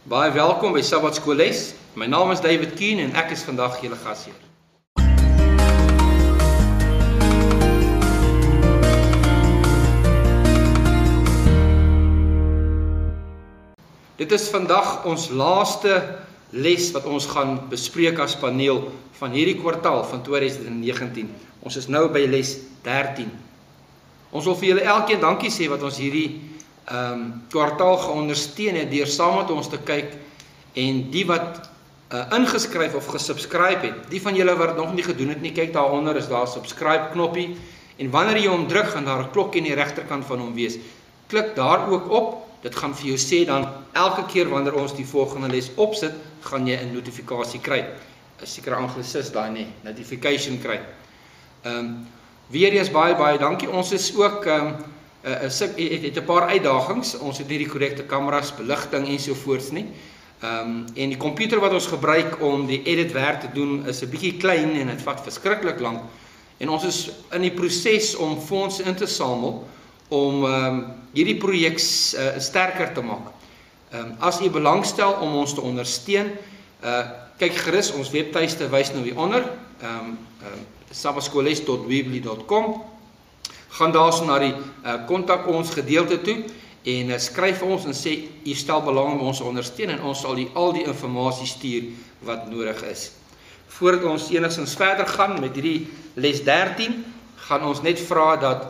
Baie welkom by Sabbat Skool Les. My naam is David Keen en ek is vandag julle gasheer. Dit is vandag ons laaste les wat ons gaan bespreek as paneel van hierdie kwartaal van 2019. Ons is nou by les 13. Ons wil vir julle elkeen dankie sê wat ons hierdie kwartaal geondersteun het deur saam met ons te kyk en die wat ingeskryf of gesubscribe het. Die van julle wat nog nie gedoen het nie, kyk daaronder is daar 'n subscribe knoppie en wanneer jy hom druk gaan daar 'n klokkie aan die regterkant van hom wees. Klik daar ook op. Dit gaan vir jou sê dan elke keer wanneer ons die volgende les opsit, gaan jy 'n notifikasie kry. 'n Sekere anglisis daai nie, notification kry. Weer eens baie dankie. Ons is ook het 'n paar uitdagings. Ons het nie die korrekte kameras, beligting ensovoorts nie. En die komputer wat ons gebruik om die editwerk te doen is 'n bietjie klein en dit vat verskriklik lank. En ons is in die proses om fondse in te samel om hierdie projek sterker te maak. As u belangstel om ons te ondersteun, kyk gerus ons webtuiste wys nou hieronder, sabbatskoolles.weebly.com. Gaan daarso na die kontak ons gedeelte toe en skryf ons en sê u stel belang om ons te ondersteun en ons sal al die inligting stuur wat nodig is. Voordat ons enigstens verder gaan met hierdie les 13, gaan ons net vra dat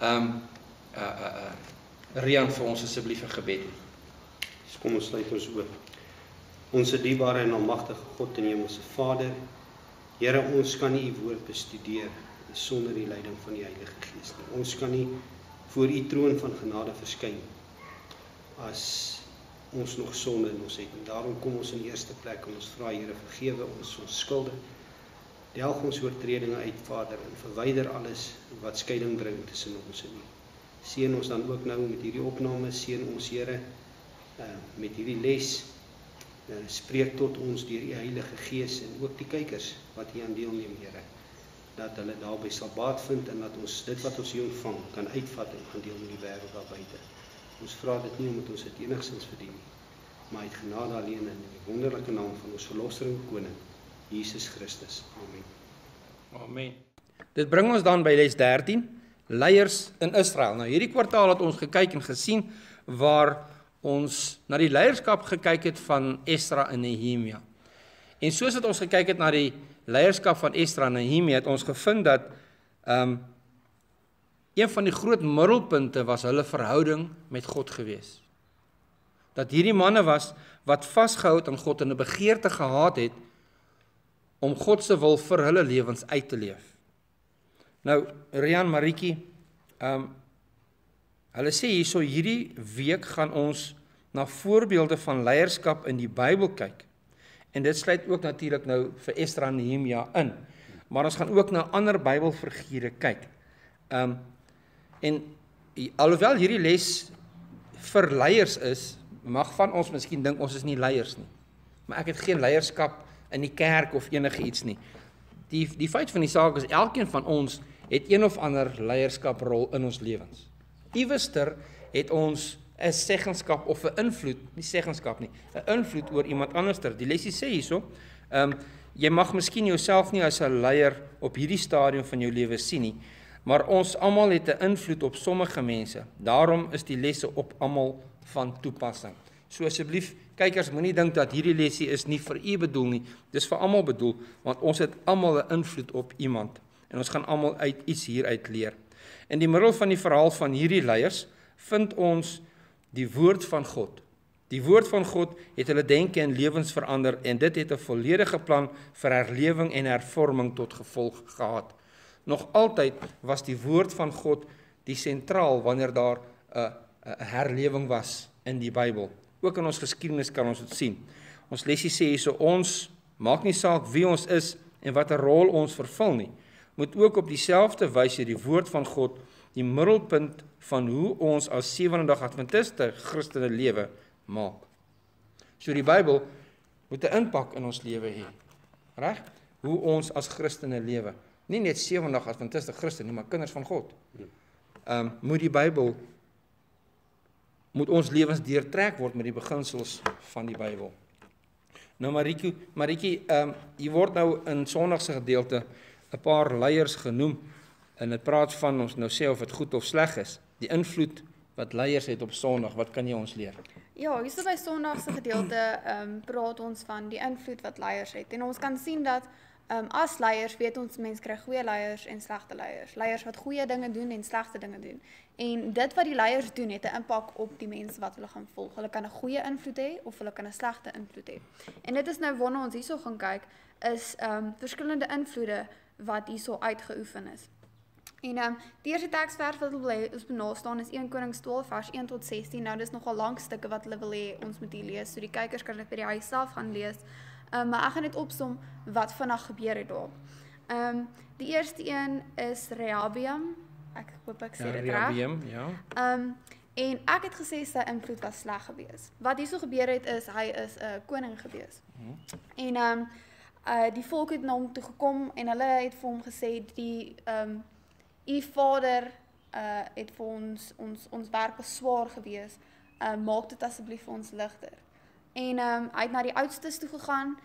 Rian vir ons asseblief 'n gebed doen. Kom ons sluit ons oop. Onse dierbare en almagtige God en Hemelse Vader, Here, ons kan nie u woord bestudeer sonder die leiding van die Heilige Gees nie. Ons kan nie voor u troon van genade verskyn as ons nog sonde in ons het. En daarom kom ons in die eerste plek en ons vra, Here, vergewe ons skulde. Delg ons oortredinge uit, Vader, en verwyder alles wat skeiding bring tussen ons en u. Seën ons dan ook nou met hierdie opname, seën ons, Here, met hierdie les, spreek tot ons deur die Heilige Gees en ook die kykers wat hier aan deelneem, Here, dat hulle daarby sal baat vind en dat ons dit wat ons hier ontvang kan uitvat en gaan deel met die wêreld daar buite. Ons vra dit nie omdat ons dit enigstens verdien nie, maar uit genade alleen in die wonderlike naam van ons verlosser en koning, Jesus Christus. Amen. Amen. Dit bring ons dan by les 13, leiers in Israel. Nou hierdie kwartaal het ons gekyk en gesien waar ons na die leierskap gekyk het van Esdra en Nehemia. En soos het ons gekyk het na die leierskap van Esdra en Nehemia, het ons gevind dat een van die groot middelpunte was hulle verhouding met God gewees. Dat hierdie manne was wat vasgehou het aan God en 'n begeerte gehad het om God se wil vir hulle lewens uit te leef. Nou, Rian, Maritjie, hulle sê hierso, hierdie week gaan ons na voorbeelde van leierskap in die Bybel kyk. En dit sluit ook natuurlik nou vir Esdra en Nehemia in. Maar ons gaan ook na ander Bybelfigure kyk. En alhoewel hierdie les vir leiers is, mag van ons miskien dink ons is nie leiers nie. Maar ek het geen leierskap in die kerk of enige iets nie. Die feit van die saak is, elkeen van ons het een of ander leierskaprol in ons lewens. Iewester het ons 'n seggenskap of 'n invloed, nie seggenskap nie, 'n invloed oor iemand anderster. Die lesie sê hierso, jy mag miskien jouself nie as 'n leier op hierdie stadium van jou lewe sien nie, maar ons almal het 'n invloed op sommige mense. Daarom is die lesse op almal van toepassing. So asseblief, kykers, moenie dink dat hierdie lesie is nie vir u bedoel nie. Dis vir almal bedoel, want ons het almal 'n invloed op iemand en ons gaan almal uit iets hieruit leer. In die middel van die verhaal van hierdie leiers vind ons die woord van God. Die woord van God het hulle denke en lewens verander en dit het 'n volledige plan vir herlewing en hervorming tot gevolg gehad. Nog altyd was die woord van God die sentraal wanneer daar 'n herlewing was in die Bybel. Ook in ons geskiedenis kan ons dit sien. Ons lesie sê hierso, ons maak nie saak wie ons is en watter rol ons vervul nie, moet ook op dieselfde wyse die woord van God die middelpunt van hoe ons as Sewende Dag Adventiste Christene lewe maak. So die Bybel moet 'n impak in ons lewe hê. Reg? Hoe ons as Christene lewe. Nie net Sewende Dag Adventiste Christene nie, maar kinders van God. Moet die Bybel moet ons lewens deurtrek word met die beginsels van die Bybel. Nou Maritjie, hier word nou in Sondag se gedeelte 'n paar leiers genoem en dit praat van ons nou sê of dit goed of sleg is. Die invloed wat leiers het op Sondag, wat kan jy ons leer? Ja, hier by Sondag se gedeelte praat ons van die invloed wat leiers het. En ons kan sien dat as leiers weet ons mense kry goeie leiers en slegte leiers. Leiers wat goeie dinge doen en slegte dinge doen. En dit wat die leiers doen het 'n impak op die mense wat hulle gaan volg. Hulle kan 'n goeie invloed hê of hulle kan 'n slegte invloed hê. En dit is nou waarna ons hierso gaan kyk is verskillende invloede wat hierso uitgeoefen is. En die eerste teksvers wat hulle wil hê ons benastaan is 1 Konings 12 vers 1 tot 16. Nou dis nogal lang stukke wat hulle wil hê ons moet hier lees. So die kykers kan dit by die huis self gaan lees. Maar ek gaan net opsom wat vandag gebeur het daar. Die eerste een is Rehabeam. Ek hoop ek sê dit reg. Rehabeam, ja. En ek het gesê sy invloed was sleg geweest. Wat hierso gebeur het is hy is 'n koning geweest. En die volk het na hom toe gekom en hulle het vir hom gesê u vader het vir ons werk was swaar geweest. Maak dit asseblief vir ons ligter. En hy het na die oudstes toe gegaan,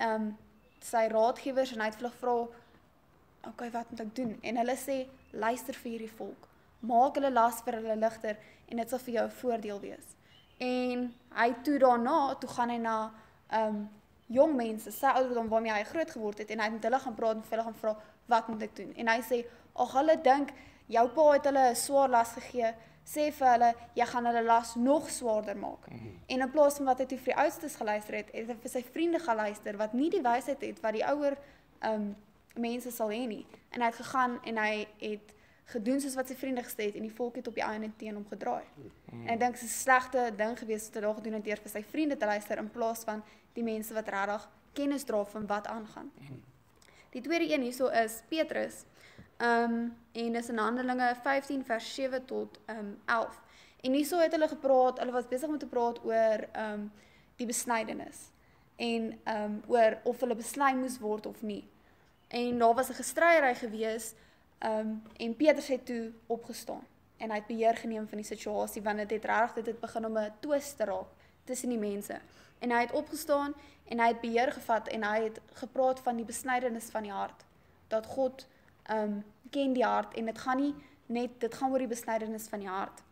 sy raadgewers en hy het vir hulle gevra, okay, wat moet ek doen? En hulle sê, luister vir hierdie volk, maak hulle las vir hulle ligter en dit sal vir jou 'n voordeel wees. En hy toe gaan hy na jong mense, sy ouderdom waarmee hy groot geword het en hy het met hulle gaan praat en vir hulle gaan vra, wat moet ek doen? En hy sê, ag hulle dink, jou pa het hulle 'n swaar las gegee, sê vir hulle, jy gaan hulle las nog swaarder maak. En in plaas van wat hy toe vir die oudstes geluister het hy vir sy vriende geluister, wat nie die wysheid het, wat die ouer mense sal hê nie. En hy het gegaan en hy het gedoen soos wat sy vriende gesê het, en die volk het op die einde teen hom gedraai. En ek dink dit is 'n slegte ding gewees wat hy daar gedoen het deur vir sy vriende te luister, in plaas van die mense wat regtig kennis dra van wat aangaan. Die tweede een hierso is Petrus. En dis in Handelinge 15 vers 7 tot 11. En hierso het hulle gepraat, hulle was besig om te praat oor die besnydenis. En oor of hulle besny moes word of nie. En daar was 'n gestryery gewees, en Petrus het toe opgestaan. En hy het beheer geneem van die situasie, want dit het begin om 'n twist te raak tussen die mense. En hy het opgestaan en hy het beheer gevat en hy het gepraat van die besnydenis van die hart. Dat God ken die hart en dit gaan oor die besnydenis van die hart.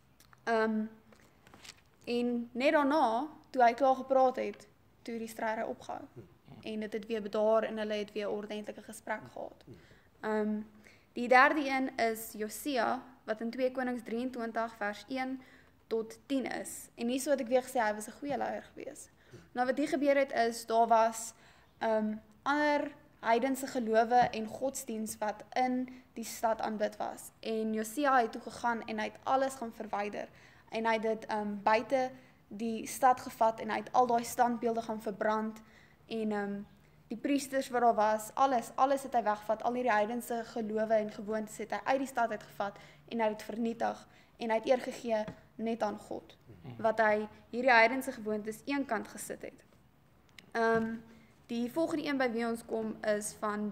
En net daarna, toe hy klaar gepraat het, toe die stryery opgehou. En dit het weer bedaar en hulle het weer 'n ordentlike gesprek gehad. Die derde een is Josia, wat in 2 Konings 23 vers 1 tot 10 is. En hierso het ek weer gesê, hy was 'n goeie leier gewees. Nou wat hier gebeur het is, daar was ander heidense gelowe en godsdiens wat in die stad aanbid was. En Josia het toe gegaan en hy het alles gaan verwyder. En hy het dit buite die stad gevat en hy het al daai standbeelde gaan verbrand. En die priesters wat daar was, alles het hy weggevat, al hierdie heidense gelowe en gewoontes het hy uit die stad uitgevat en hy het vernietig en hy het eer gegee net aan God, wat hy hierdie heidense gewoontes eenkant gesit het. Die volgende een by wie ons kom is van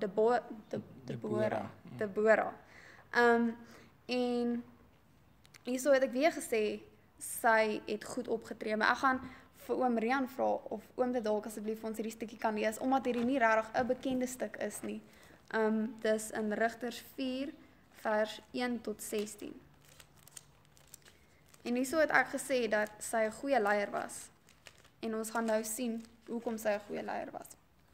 Deborah. En hierso het ek weer gesê, sy het goed opgetree, maar ek gaan vir oom Rian vra of oom dit dalk asseblief vir ons hierdie stukkie kan lees, omdat hierdie nie regtig 'n bekende stuk is nie. Dis in Rigters 4 vers 1 tot 16. En hierso het ek gesê dat sy 'n goeie leier was. En ons gaan nou sien hoekom sy 'n goeie leier was.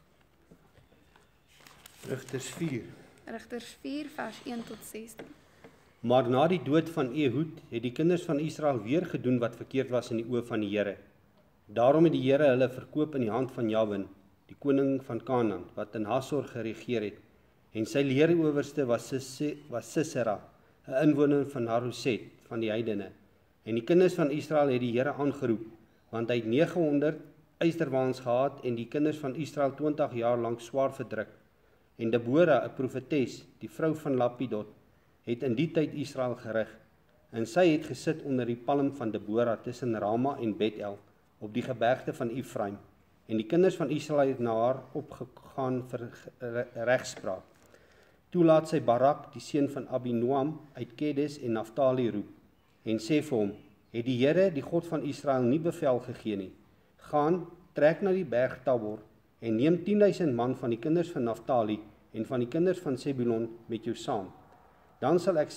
Rigters 4. Rigters 4 vers 1 tot 16. Maar na die dood van Ehud het die kinders van Israel weer gedoen wat verkeerd was in die oë van die Here. Daarom het die Here hulle verkoop in die hand van Jabin, die koning van Kanaan, wat in Hasor geregeer het. En sy leerowerste was Sisera, 'n inwoner van Haroset van die heidene. En die kinders van Israel het die Here aangeroep, want hy het 900 ysterwaans gehad en die kinders van Israel 20 jaar lank swaar verdruk. En Deborah, 'n profetes, die vrou van Lapidot, het in die tyd Israel gerig. En sy het gesit onder die palm van Deborah tussen Rama en Bethel, op die gebergte van Ephraim. En die kinders van Israel het na haar opgegaan vir regspraak. Toe laat sy Barak, die seun van Abinoam, uit Kedes en Naftali roep, en sê vir hom, het die Here, die God van Israel, nie bevel gegee nie. Gaan, trek na die berg Tabor, en neem 10.000 man van die kinders van Naftali, en van die kinders van Sebulon met jou saam. Dan sal ek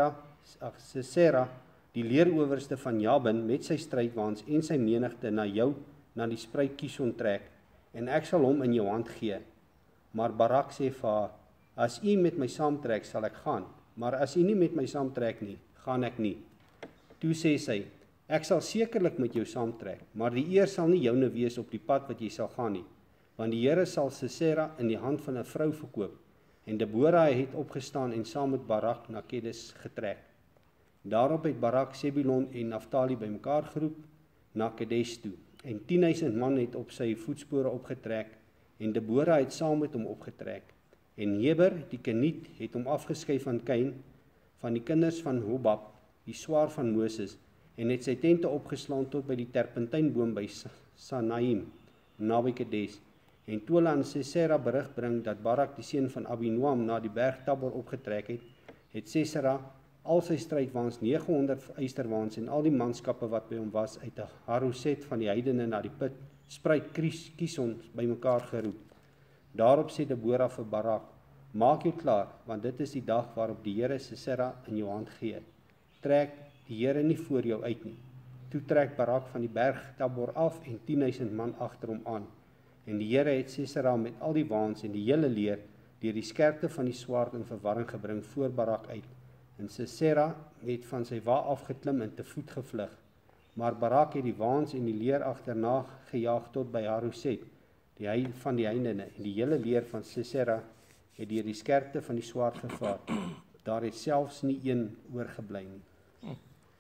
Sisera, die leerowerste van Jabin, met sy strydwaans en sy menigte na jou, na die spruit Kison trek, en ek sal hom in jou hand gee. Maar Barak sê vir haar, as u met my saamtrek, sal ek gaan, maar as u nie met my saamtrek nie, gaan ek nie. Toe sê sy, ek sal sekerlik met jou saamtrek, maar die eer sal nie joune wees op die pad wat jy sal gaan nie, want die Here sal Sisera in die hand van 'n vrou verkoop, en Debora het opgestaan en saam met Barak na Kedes getrek. Daarop het Barak Sebulon en Naftali bymekaar geroep na Kedes toe, en 10.000 man het op sy voetspore opgetrek, en Debora het saam met hom opgetrek, en Heber, die Keniet, het hom afgeskei van Kain, van die kinders van Hobab, die swaar van Moses, en het sy tente opgeslaan tot by die terpentynboom by Sanaim, naby Kedes. En toe hulle aan Sisera berig bring dat Barak die seun van Abinoam na die berg Tabor opgetrek het, het Sisera al sy strydwaans, 900 eysterwaans en al die manskappe wat by hom was uit 'n Haroset van die heidene na die put spruit Kison bymekaar geroep. Daarop sê Debora vir Barak, maak jou klaar, want dit is die dag waarop die Here Sisera in jou hand gee. Trek die Here nie voor jou uit nie. Toe trek Barak van die berg Tabor af en 10.000 man agter hom aan. En die Here het Sisera met al die waans en die hele leer deur die skerpte van die swaard in verwarring gebring voor Barak uit. En Sisera het van sy wa afgeklim en te voet gevlug. Maar Barak het die waans en die leer agterna gejaag tot by Haroset, van die heidene, en die hele leer van Sisera het deur die skerpte van die swaard gevaar. Daar het selfs nie een oorgebly nie.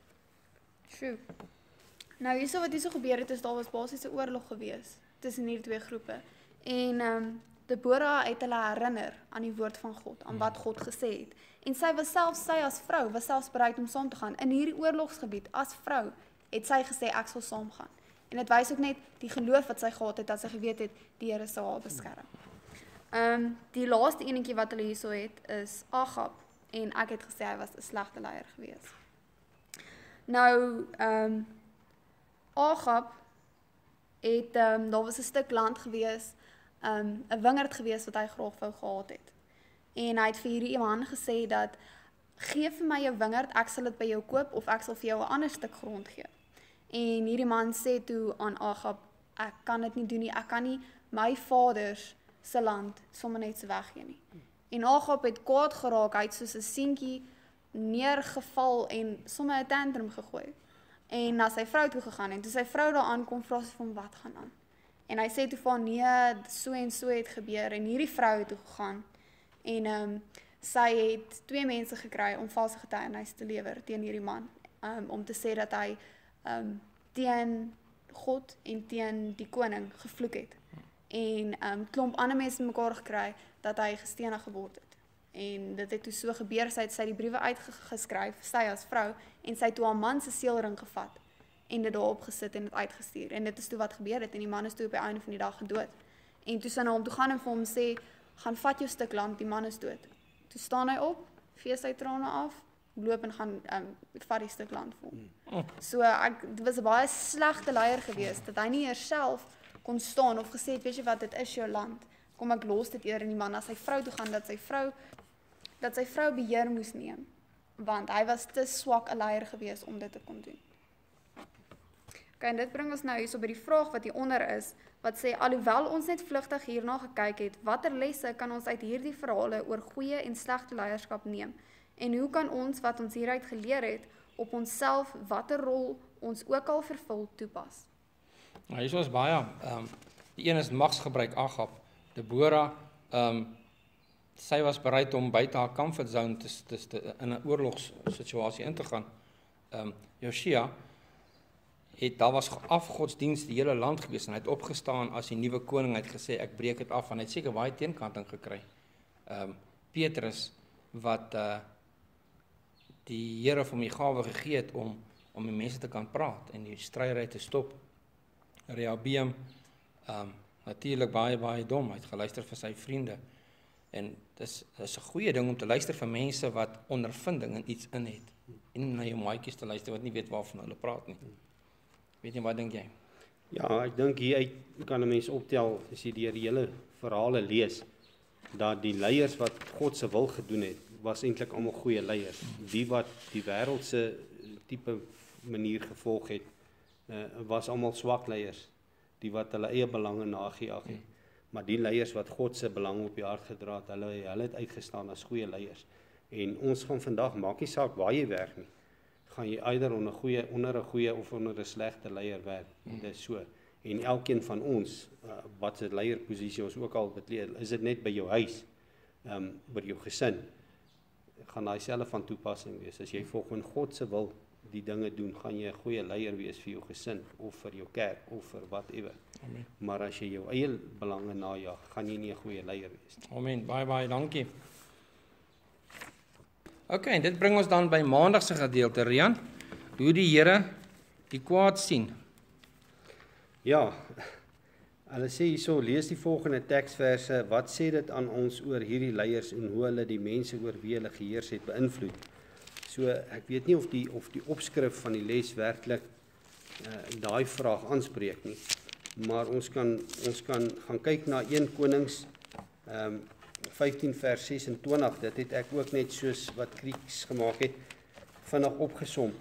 True. Nou hierso wat hierso gebeur het is daar was basies 'n oorlog gewees tussen hierdie twee groepe. En Debora het hulle herinner aan die woord van God, aan wat God gesê het. En sy as vrou was selfs bereid om saam te gaan in hierdie oorlogsgebied. As vrou het sy gesê ek sal saamgaan. En dit wys ook net die geloof wat sy gehad het, dat sy geweet het die Here sal haar beskerm. Die laaste enetjie wat hulle hierso het is Agab, en ek het gesê hy was 'n slegte leier gewees. Nou Agab het daar was 'n stuk land gewees, 'n wingerd gewees wat hy graag wou gehad het. En hy het vir hierdie man gesê dat gee vir my 'n wingerd, ek sal dit by jou koop of ek sal vir jou 'n ander stuk grond gee. En hierdie man sê toe aan Agab, ek kan dit nie doen nie, ek kan nie my vaders se land sommer net so weggee nie. En Agab het kwaad geraak, hy het soos 'n seentjie neergeval en sommer 'n tantrum gegooi. En na sy vrou toe gegaan, en toe sy vrou daar aankom, vra sy van wat gaan aan. En hy sê toe van nee, so en so het gebeur, en hierdie vrou het toe gegaan, en sy het 2 mense gekry om valse getuienis te lewer teen hierdie man, om te sê dat hy teen God en teen die koning gevloek het. En klomp ander mense mekaar gekry dat hy gestenig geword het. En dit het toe so gebeur, sy die briewe uitgeskryf, sy as vrou, en sy het toe haar man se seelring gevat, en dit daarop gesit en dit uitgestuur. En dit is toe wat gebeur het, en die man is toe op die einde van die dag gedood. En toe sy na hom toe gaan en vir hom sê, gaan vat jou stuk land, die man is dood. Toe staan hy op, vee sy trane af, loop en gaan vat die stuk land vir hom. So dit was 'n baie slegte leier geweest, dat hy nie eers self kon staan of gesê het, weet jy wat, dit is jou land, kom ek los dit eerder in die man, as sy vrou toe gaan, dat sy vrou beheer moes neem, want hy was te swak 'n leier geweest om dit te kon doen. Okay, en dit bring ons nou hierso by die vraag wat hieronder is, wat sê, alhoewel ons net vlugtig hierna gekyk het, watter lesse kan ons uit hierdie verhale oor goeie en slegte leierskap neem? En hoe kan ons, wat ons hieruit geleer het, op onsself, watter rol ons ook al vervul, toepas? Nou, hierso is baie, die een is magsgebruik, Agab, Debora, sy was bereid om buite haar comfort zone in 'n oorlogssituasie in te gaan. Josia, daar was afgodsdienst die hele land gewees, en hy het opgestaan as die nuwe koning, hy het gesê, ek breek dit af, en hy het seker baie teenkanting gekry. Petrus, wat die Here vir hom die gawe gegee het om die mense te kan praat, en die strydery te stop. Rehabeam, natuurlik baie dom, hy het geluister vir sy vriende, en dis 'n goeie ding om te luister vir mense wat ondervinding in iets in het. en na jou maatjies te luister wat nie weet waarvan hulle praat nie. Weet jy, wat dink jy? Ja, ek dink hieruit kan 'n mens optel, as jy deur die hele verhale lees, dat die leiers wat God se wil gedoen het, was eintlik almal goeie leiers. Die wat die wêreld se tipe manier gevolg het, was almal swak leiers, die wat hulle eie belange nagejaag het. Maar die leiers wat God se belang op die hart gedra het, hulle het uitgestaan as goeie leiers. En ons gaan vandag, maak nie saak waar jy werk nie, gaan jy eider onder 'n goeie of onder 'n slegte leier werk. Dit is so. En elkeen van ons, wat se leierposisie ons ook al beklee, is dit net by jou huis, by jou gesin, gaan daai selfe van toepassing wees. As jy volgens God se wil die dinge doen, gaan jy 'n goeie leier wees vir jou gesin of vir jou kerk of vir whatever. Amen. Maar as jy jou eie belange najag, gaan jy nie 'n goeie leier wees nie. Amen, baie dankie. OK, en dit bring ons dan by maandag se gedeelte, Rian. Hoe die Here die kwaad sien. Ja, hulle sê hierso, lees die volgende teksverse, wat sê dit aan ons oor hierdie leiers en hoe hulle die mense oor wie hulle geheers het beïnvloed? So, ek weet nie of die opskrif van die les werklik daai vraag aanspreek nie, maar ons kan gaan kyk na 1 Konings 15 vers 26, dit het ek ook net soos wat Krieks gemaak het, vinnig opgesom.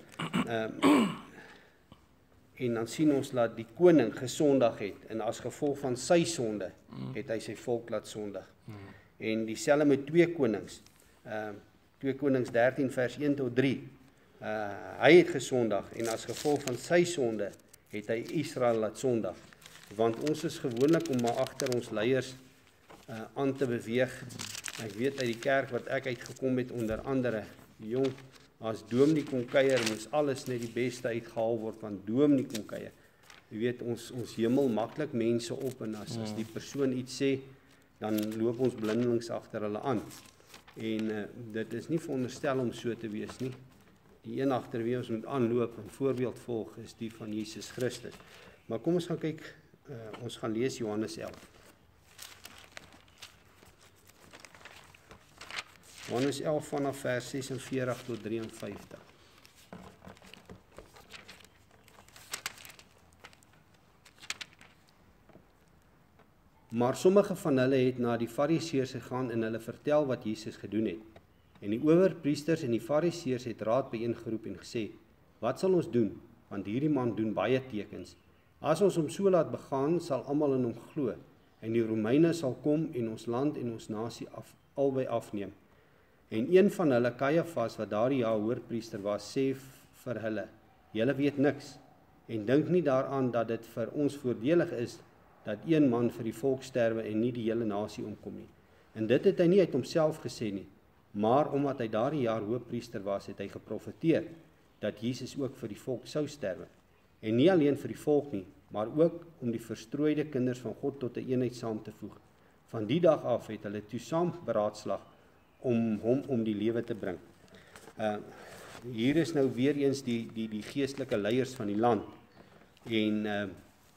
En dan sien ons dat die koning gesondig het, en as gevolg van sy sonde, het hy sy volk laat sondig. En dieselfde met 2 Konings, 2 Konings 13 vers 1 tot 3, hy het gesondig, en as gevolg van sy sonde, het hy Israel laat sondig. Want ons is gewoonlik om maar agter ons leiers aan te beweeg. Ek weet uit die kerk wat ek uitgekom het, onder andere, jong, as Dominee kon kuier, moes alles net die beste uitgehaal word, want Dominee kon kuier. Jy weet, ons hemel maklik mense op, en as die persoon iets sê, dan loop ons blindelings agter hulle aan. En dit is nie veronderstel om so te wees nie. Die een agter wie ons moet aanloop en voorbeeld volg, is die van Jesus Christus. Maar kom ons gaan kyk, ons gaan lees Johannes 11. Johannes 11 vanaf vers 46 tot 53. Maar sommige van hulle het na die Fariseërs gegaan en hulle vertel wat Jesus gedoen het. En die owerpriesters en die Fariseërs het raad byeengeroep en gesê, wat sal ons doen? Want hierdie man doen baie tekens. As ons hom so laat begaan, sal almal in hom glo. En die Romeine sal kom en ons land en ons nasie albei afneem. En een van hulle, Kajafas, wat daardie jaar hoërpriester was, sê vir hulle, julle weet niks, en dink nie daaraan dat dit vir ons voordelig is, dat een man vir die volk sterwe en nie die hele nasie omkom nie. En dit het hy nie uit homself gesê nie, maar omdat hy daardie jaar hoërpriester was, het hy geprofeteer, dat Jesus ook vir die volk sou sterwe. En nie alleen vir die volk nie, maar ook om die verstrooide kinders van God tot 'n eenheid saam te voeg. Van die dag af het hulle toe saam beraadslag om hom om die lewe te bring. Hier is nou weer eens die geestelike leiers van die land. En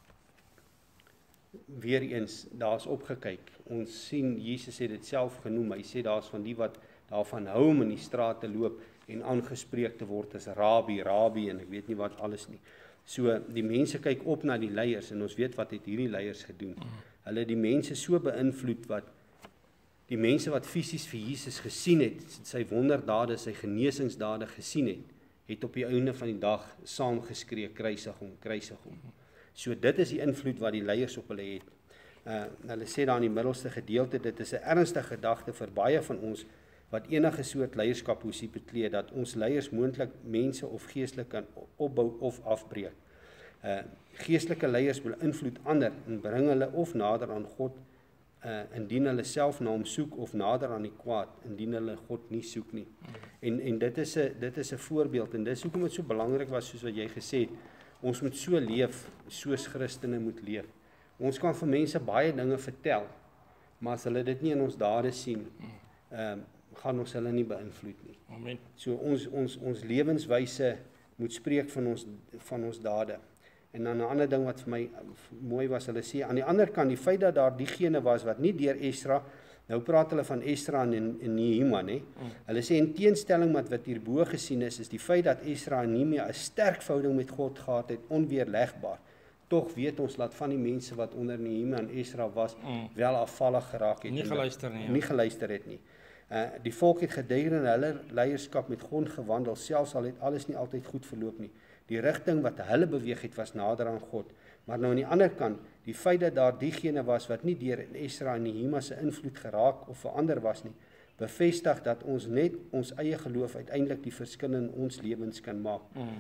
weer eens, daar's opgekyk. Ons sien, Jesus het dit self genoem, hy sê daar's van die wat daarvan hou om in die straat te loop en aangespreek te word as rabbi, en ek weet nie wat alles nie. So, die mense kyk op na die leiers, en ons weet wat het hierdie leiers gedoen. Hulle het die mense so beïnvloed, wat die mense wat fisies vir Jesus gesien het, sy wonderdade, sy genesingsdade gesien het op die einde van die dag saamgeskree, kruisig hom, kruisig hom. So dit is die invloed wat die leiers op hulle het. Hulle sê daar in die middelste gedeelte, dit is 'n ernstige gedagte vir baie van ons, wat enige soort leierskapposisie beklee, dat ons leiers moontlik mense of geestelik kan opbou of afbreek. Geestelike leiers wil invloed ander en bring hulle of nader aan God, indien hulle self na hom soek, of nader aan die kwaad, indien hulle God nie soek nie. En dit is 'n voorbeeld, en dis hoekom dit so belangrik was, soos wat jy gesê het, ons moet so leef, soos Christene moet leef. Ons kan vir mense baie dinge vertel, maar as hulle dit nie in ons dade sien, gaan ons hulle nie beïnvloed nie. Amen. So ons lewenswyse moet spreek van ons dade. En dan 'n ander ding wat vir my mooi was, hulle sê aan die ander kant, die feit dat daar diegene was wat nie deur Esra Nou praat hulle van Esdra en Nehemia, né? Hulle sê in teenstelling met wat hierbo gesien is die feit dat Esdra en Nehemia 'n sterk verhouding met God gehad het, onweerlegbaar. Tog weet ons dat van die mense wat onder Nehemia en Esdra was, wel afvallig geraak het. Nie geluister nie. Nie geluister het nie. Die volk het gedurende hulle leierskap met God gewandel, selfs al het alles nie altyd goed verloop nie. Die rigting wat hulle beweeg het was nader aan God. Maar nou aan die ander kant, die feit dat daar diegene was wat nie deur Esdra en Nehemia se invloed geraak of verander was nie, bevestig dat ons net ons eie geloof uiteindelik die verskil in ons lewens kan maak.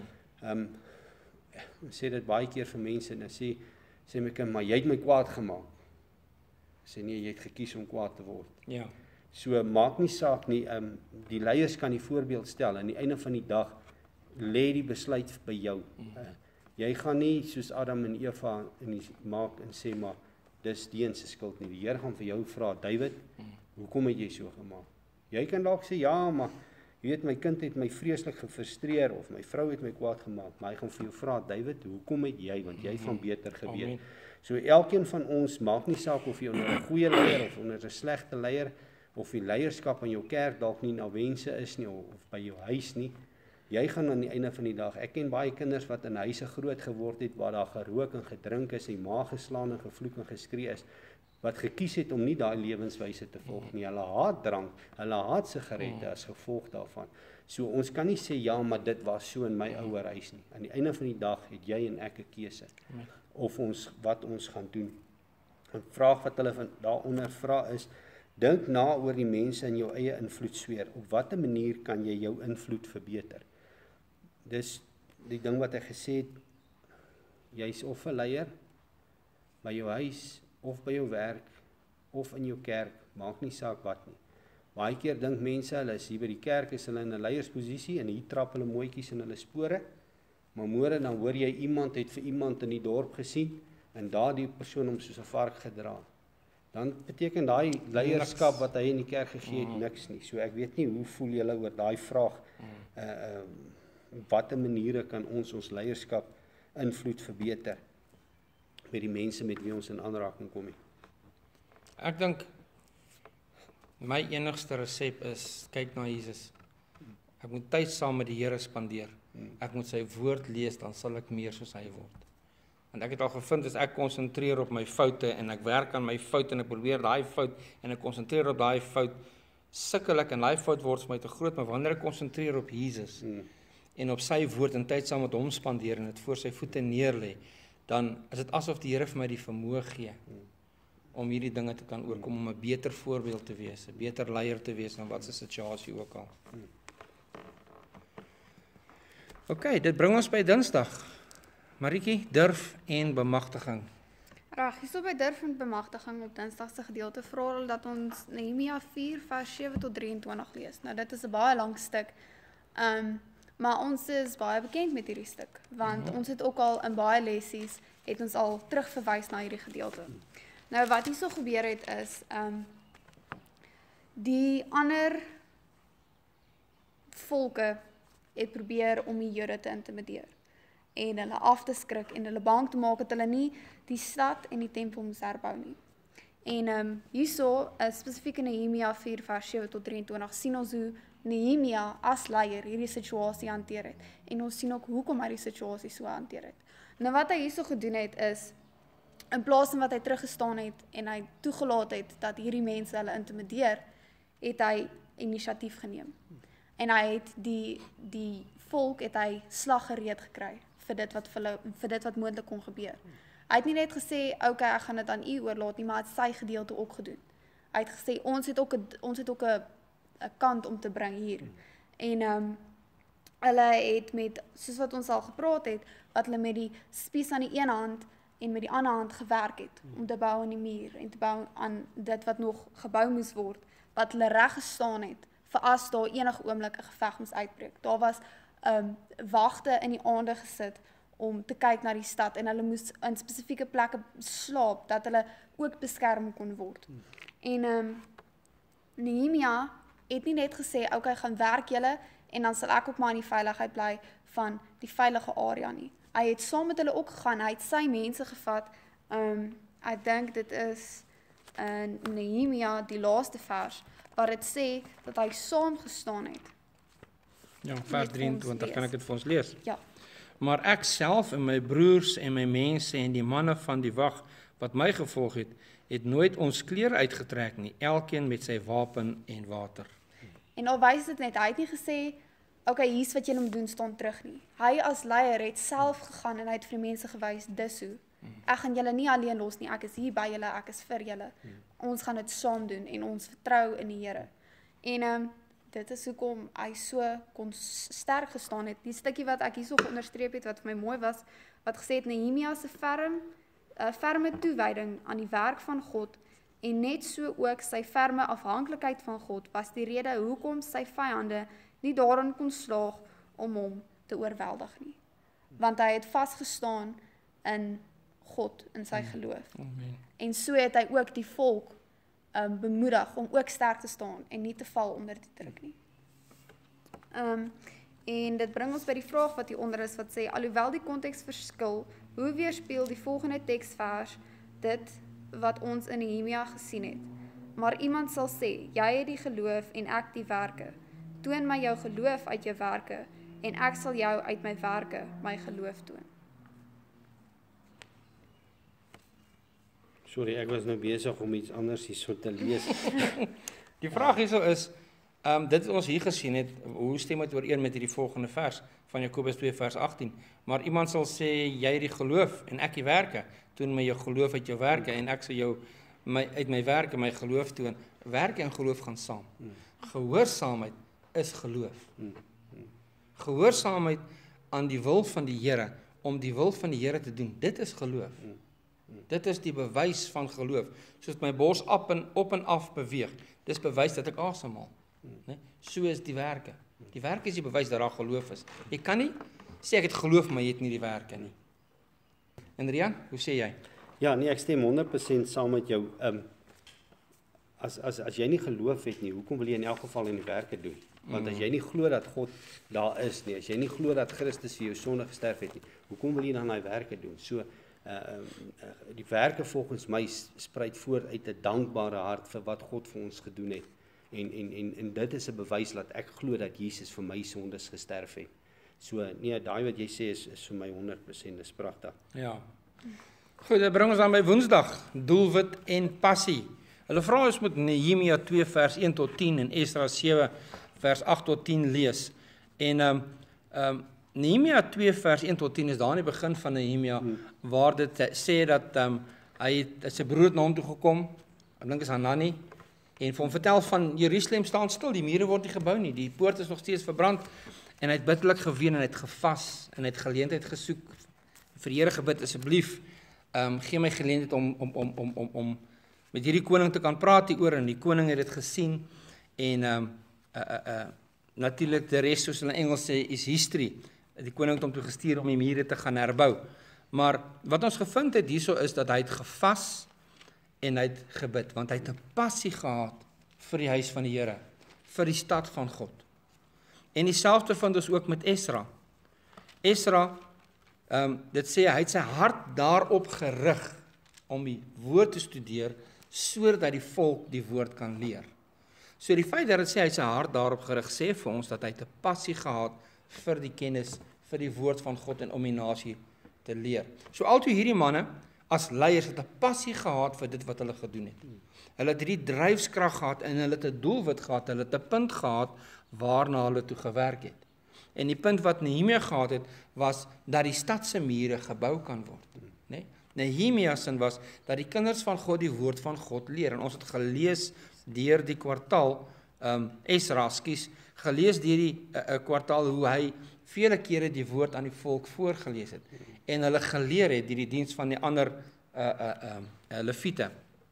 Ek sê dit baie keer vir mense en dan sê my kind, maar jy het my kwaad gemaak. Sê nee, jy het gekies om kwaad te word. Ja. So maak nie saak nie, die leiers kan die voorbeeld stel. Aan die einde van die dag lê die besluit by jou. Jy gaan nie soos Adam en Eva maak en sê maar dis Dean se skuld nie. Die Here gaan vir jou vra, David, hoekom het jy so gemaak? Jy kan dalk sê ja, maar jy weet my kind het my vreeslik gefrustreer of my vrou het my kwaad gemaak, maar hy gaan vir jou vra, David, hoekom het jy, want jy het van beter geweet. So elkeen van ons maak nie saak of jy onder 'n goeie leier of onder 'n slegte leier of die leierskap in jou kerk dalk nie na wense is nie of by jou huis nie. Jy gaan aan die einde van die dag, ek ken baie kinders wat in huise groot geword het waar daar gerook en gedrink is en ma geslaan en gevloek en geskree is, wat gekies het om nie daai lewenswyse te volg nie. Hulle haat drank, hulle haat sigarette as gevolg daarvan. So ons kan nie sê ja, maar dit was so in my ouer huis nie. Aan die einde van die dag het jy en ek 'n keuse of wat ons gaan doen. 'n Vraag wat hulle daaronder vra is, dink na oor die mense in jou eie invloedsfeer. Op watter manier kan jy jou invloed verbeter? Dis die ding wat ek gesê het, jy's of 'n leier by jou huis of by jou werk of in jou kerk, maak nie saak wat nie. Baie keer dink mense, hulle is hier by die kerk, is hulle in 'n leiersposisie en hier trap hulle mooietjies in hulle spore, maar môre dan hoor jy iemand het vir iemand in die dorp gesien en daardie persoon hom soos 'n vark gedra. Dan beteken daai leierskap wat hy in die kerk gegee het niks nie. So ek weet nie hoe voel julle oor daai vraag. Watter maniere kan ons leierskap invloed verbeter met die mense met wie ons in aanraking kom nie? Ek dink my enigste resep is kyk na Jesus. Ek moet tyd saam met die Here spandeer. Ek moet sy woord lees, dan sal ek meer soos hy word. Want ek het al gevind as ek konsentreer op my foute en ek werk aan my fout en ek probeer daai fout en ek konsentreer op daai fout, sukkel ek en daai fout word vir my te groot, maar wanneer ek konsentreer op Jesus en op sy woord en tyd saam met hom spandeer en dit voor sy voete neerlê, dan is dit asof die Here vir my die vermoë gee om hierdie dinge te kan oorkom, om 'n beter voorbeeld te wees, 'n beter leier te wees in watter situasie ook al. OK, dit bring ons by Dinsdag. Maritjie, durf en bemagtiging. Reg, hierso by durf en bemagtiging op Dinsdag se gedeelte vra hulle dat ons Nehemia 4 vers 7 tot 23 lees. Nou dit is 'n baie lang stuk. Maar ons is baie bekend met hierdie stuk, want ons het ook al in baie lessies het ons al terugverwys na hierdie gedeelte. Nou wat hierso gebeur het is die ander volke het probeer om die Jode te intimideer en hulle af te skrik en hulle bang te maak dat hulle nie die stad en die tempel moes herbou nie. En hierso spesifiek in Nehemia 4 vers 7 tot 23 sien ons hoe Nehemia as leier hierdie situasie hanteer het en ons sien ook hoekom hy die situasie so hanteer het. Nou wat hy hierso gedoen het is, in plaas van wat hy teruggestaan het en hy toegelaat het dat hierdie mense hulle intimideer, het hy inisiatief geneem. En hy het die volk het hy slag gereed gekry vir dit wat moontlik kon gebeur. Hy het nie net gesê, okay, ek gaan dit aan u oorlaat nie, maar hy het sy gedeelte ook gedoen. Hy het gesê, ons het ook 'n kant om te bring hier. En hulle het met, soos wat ons al gepraat het, wat hulle met die spies aan die een hand en met die ander hand gewerk het, om te bou aan die muur, en te bou aan dit wat nog gebou moes word, wat hulle reg gestaan het, vir as daar enige oomblik 'n geveg moes uitbreek. Daar was wagte in die aande gesit, om te kyk na die stad, en hulle moes in spesifieke plekke slaap, dat hulle ook beskerm kon word. En Nehemia het nie net gesê, okay, gaan werk julle, en dan sal ek ook maar in die veiligheid bly van die veilige area nie. Hy het saam met hulle ook gegaan, hy het sy mense gevat, ek dink dit is in Nehemia, die laaste vers, waar dit sê dat hy saam gestaan het. Ja, vers 23 kan ek dit vir ons lees. Ja. Maar ek self en my broers en my mense en die manne van die wag wat my gevolg het nooit ons klere uitgetrek nie, elkeen met sy wapen en water. En al wys dit net, hy het nie gesê, okay, hier's wat julle moet doen, staan terug nie. Hy as leier het self gegaan en hy het vir die mense gewys, dis hoe. Ek gaan julle nie alleen los nie, ek is hier by julle, ek is vir julle. Ons gaan dit saam doen en ons vertrou in die Here. En dit is hoekom hy so kon sterk gestaan het. Die stukkie wat ek hierso onderstreep het, wat vir my mooi was, wat gesê het, Nehemia se ferme toewyding aan die werk van God, en net so ook sy ferme afhanklikheid van God, was die rede hoekom sy vyande nie daarin kon slaag om hom te oorweldig nie. Want hy het vasgestaan in God, in sy geloof. Amen. En so het hy ook die volk bemoedig om ook sterk te staan en nie te val onder die druk nie. En dit bring ons by die vraag wat hieronder is, wat sê, alhoewel die konteks verskil, hoe weerspieël die volgende teksvers dit wat ons in Nehemia gesien het? Maar iemand sal sê, jy het die geloof en ek die werke. Toon my jou geloof uit jou werke, en ek sal jou uit my werke my geloof toon. Sorry, ek was nou besig om iets anders hierso te lees. Die vraag hierso is, dit wat ons hier gesien het, hoe stem dit ooreen met hierdie volgende vers van Jakobus 2 vers 18? Maar iemand sal sê, jy het die geloof en ek die werke. Toon my jou geloof uit jou werke en ek sal jou uit my werke my geloof toon. Werke en geloof gaan saam. Gehoorsaamheid is geloof. Gehoorsaamheid aan die wil van die Here, om die wil van die Here te doen, dit is geloof. Dit is die bewys van geloof. Soos my bors op en af beweeg, dis bewys dat ek asemhaal. Nee? So is die werke. Die werke is die bewys dat daar geloof is. Jy kan nie sê ek het geloof, maar jy het nie die werke nie. En Rian, hoe sê jy? Ja, nee, ek stem 100% saam met jou. As jy nie geloof het nie, hoekom wil jy in elk geval in die werke doen? Want as jy nie glo dat God daar is nie, as jy nie glo dat Christus vir jou sonde gesterf het nie, hoekom wil jy dan daai werke doen? So die werke volgens my spruit voort uit 'n dankbare hart vir wat God vir ons gedoen het. En dit is 'n bewys dat ek glo dat Jesus vir my sondes gesterf het. So nee, daai wat jy sê is vir my 100%, dis pragtig. Ja. Goed, dit bring ons aan by Woensdag, doelwit en passie. Hulle vra ons moet Nehemia 2 vers 1 tot 10 en Esdra 7 vers 8 tot 10 lees. En Nehemia 2 vers 1 tot 10 is daar in die begin van Nehemia, waar dit sê dat hy sy broer het na hom toe gekom, ek dink is Hanani, en vir hom vertel van Jerusalem staan stil, die mure word nie gebou nie, die poort is nog steeds verbrand, en hy het biddelik geween en hy het gevas, en hy het geleentheid gesoek, vir die Here gebid, asseblief, gee my geleentheid om met hierdie koning te kan praat hieroor, en die koning het dit gesien, en natuurlik die res, soos hulle Engels sê, is history. Die koning het hom toe gestuur om die mure te gaan herbou. Maar wat ons gevind het hierso is dat hy het gevas en hy het gebid, want hy het 'n passie gehad vir die huis van die Here, vir die stad van God. En dieselfde vind ons ook met Esdra. Esdra, dit sê hy het sy hart daarop gerig om die woord te studeer, sodat die volk die woord kan leer. So die feit dat dit sê hy het sy hart daarop gerig, sê vir ons dat hy 'n passie gehad vir die kennis, vir die woord van God en om die nasie te leer. So altoe hierdie manne as leiers het 'n passie gehad vir dit wat hulle gedoen het. Hulle het hierdie dryfskrag gehad en hulle het 'n doelwit gehad, hulle het 'n punt gehad waarna hulle toe gewerk het. En die punt wat Nehemia gehad het, was dat die stad se mure gebou kan word. Nee? Nehemia se was dat die kinders van God die woord van God leer. En ons het gelees deur die kwartaal, Esdra, gelees deur die kwartaal hoe hy vele kere die woord aan die volk voorgelees het. En hulle geleer het deur die diens van die ander leviete.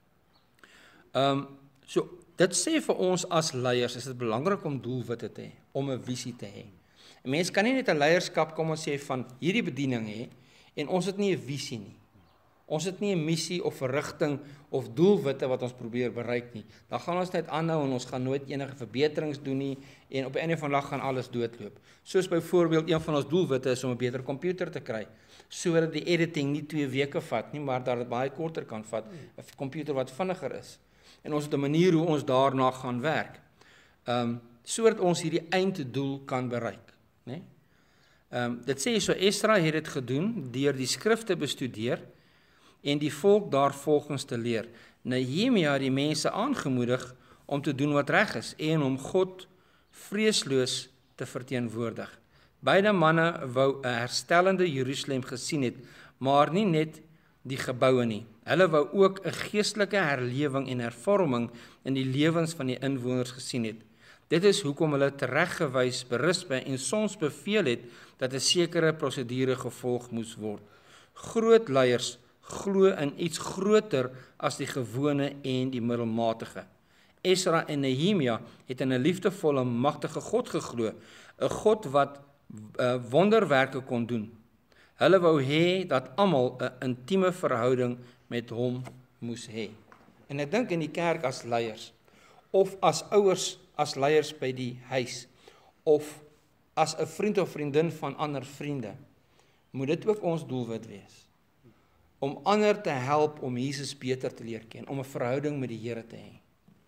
So dit sê vir ons as leiers, is dit belangrik om doelwitte te hê, om 'n visie te hê. 'n Mens kan nie net 'n leierskap kom en sê van hierdie bediening hê en ons het nie 'n visie nie. Ons het nie 'n missie of 'n rigting of doelwitte wat ons probeer bereik nie. Dan gaan ons net aanhou en ons gaan nooit enige verbeterings doen nie en op 'n einde van die dag gaan alles doodloop. Soos byvoorbeeld een van ons doelwitte is om 'n beter komputer te kry, sodat die editing nie 2 weke vat nie, maar dat dit baie korter kan vat, 'n komputer wat vinniger is. En ons het 'n manier hoe ons daarna gaan werk. Sodat ons hierdie einddoel kan bereik, né? Dit sê so Esdra het dit gedoen deur die skrifte bestudeer en die volk daarvolgens te leer. Nehemia het die mense aangemoedig om te doen wat reg is en om God vreesloos te verteenwoordig. Beide manne wou 'n herstellende Jerusalem gesien het, maar nie net die geboue nie. Hulle wou ook 'n geestelike herlewing en hervorming in die lewens van die inwoners gesien het. Dit is hoekom hulle tereggewys, berisp en soms beveel het dat 'n sekere prosedure gevolg moes word. Groot leiers glo in iets groter as die gewone en die middelmatige. Esdra en Nehemia het in 'n liefdevolle, magtige God geglo, 'n God wat wonderwerke kon doen. Hulle wou hê dat almal 'n intieme verhouding met hom moes hê. En ek dink in die kerk as leiers, of as ouers as leiers by die huis, of as 'n vriend of vriendin van ander vriende, moet dit ook ons doelwit wees. Om ander te help om Jesus beter te leer ken, om 'n verhouding met die Here te hê.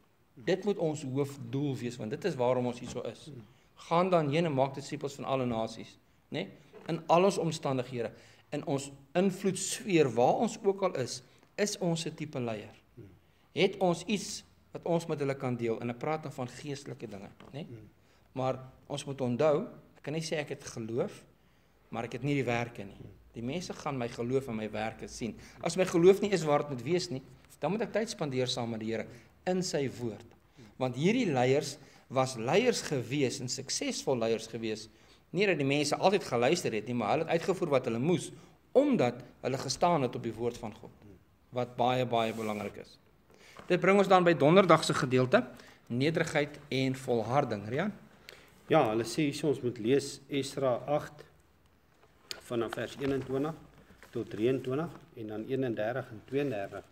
Dit moet ons hoofdoel wees, want dit is waarom ons hier so is. Gaan dan heen en maak disippels van alle nasies, né? In al ons omstandighede, in ons invloedssfeer waar ons ook al is ons 'n tipe leier. Het ons iets wat ons met hulle kan deel, en ek praat dan van geestelike dinge, né? Maar ons moet onthou, ek kan nie sê ek het geloof, maar ek het nie die werke nie. Die mense gaan my geloof en my werke sien. As my geloof nie is waar dit moet wees nie, dan moet ek tyd spandeer saam met die Here in sy woord. Want hierdie leiers was leiers gewees en suksesvol leiers gewees. Nie dat die mense altyd geluister het nie, maar hulle het uitgevoer wat hulle moes, omdat hulle gestaan het op die woord van God, wat baie, baie belangrik is. Dit bring ons dan by donderdag se gedeelte, nederigheid en volharding, Rian? Ja, hulle sê hier ons moet lees Esdra 8 vanaf vers 21 tot 23 en dan 31 en 32.